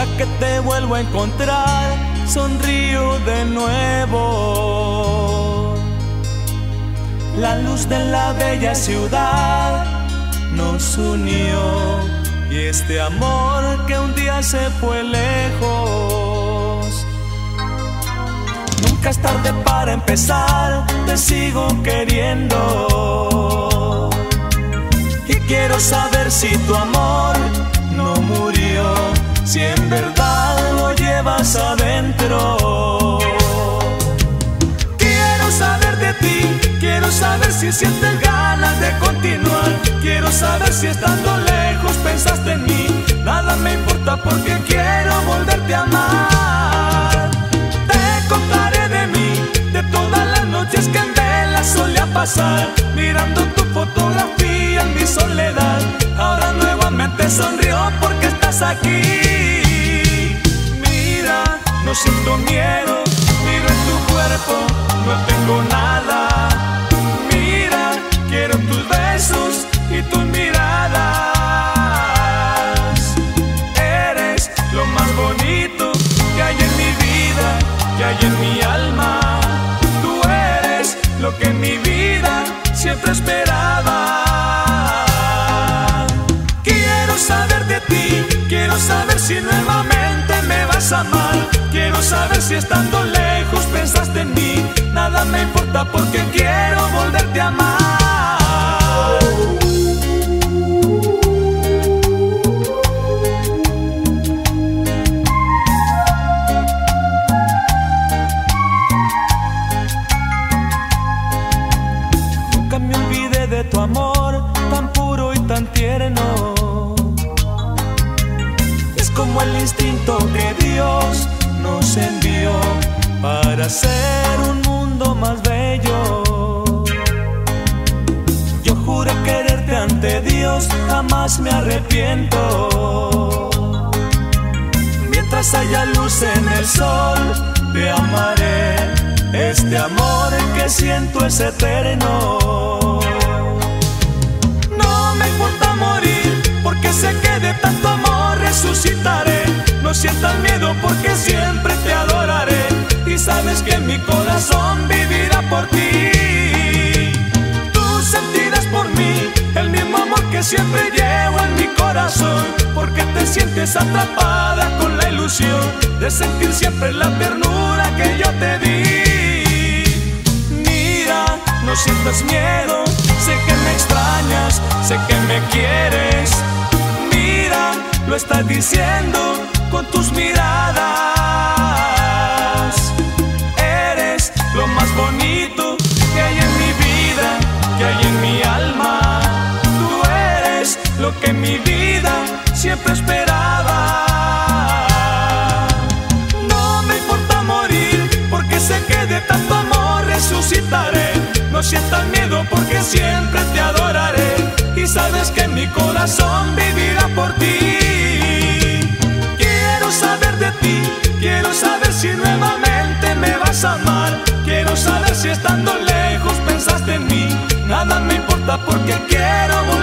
que te vuelvo a encontrar, sonrío de nuevo. La luz de la bella ciudad nos unió, y este amor que un día se fue lejos. Nunca es tarde para empezar, te sigo queriendo. Y quiero saber si tu amor no murió, si en verdad lo llevas adentro. Quiero saber de ti, quiero saber si sientes ganas de continuar. Quiero saber si estando lejos pensaste en mí. Nada me importa porque quiero volverte a amar. Te contaré de mí, de todas las noches que en vela solía pasar, mirando tu fotografía en mi soledad. Ahora nuevamente sonrío porque estás aquí. Mira, no siento miedo, miro en tu cuerpo, no tengo nada. Mira, quiero tus besos y tus miradas. Eres lo más bonito que hay en mi vida, que hay en mi alma. Tú eres lo que en mi vida siempre esperaba. Quiero saber de ti, quiero saber si nuevamente me vas a amar. Quiero saber si estando lejos pensaste en mí. Nada me importa porque quiero volverte a amar. Nunca me olvidé de tu amor, tan puro y tan tierno. Es como el instinto que Dios nos envió para hacer un mundo más bello. Yo juré quererte ante Dios, jamás me arrepiento. Mientras haya luz en el sol, te amaré. Este amor que siento es eterno. No me importa morir, porque sé que de tanto amor resucitaré. No sientas miedo porque siempre te adoraré. Y sabes que mi corazón vivirá por ti. Tú sentirás por mí el mismo amor que siempre llevo en mi corazón, porque te sientes atrapada con la ilusión de sentir siempre la ternura que yo te di. Mira, no sientas miedo, sé que me extrañas, sé que me quieres. Mira, lo estás diciendo con tus miradas. Eres lo más bonito que hay en mi vida, que hay en mi alma. Tú eres lo que en mi vida siempre esperaba. No me importa morir, porque sé que de tanto amor resucitaré. No sientas miedo porque siempre te adoraré. Y sabes que mi corazón vivirá por ti. Quiero saber de ti, quiero saber si nuevamente me vas a amar. Quiero saber si estando lejos pensaste en mí. Nada me importa porque quiero volver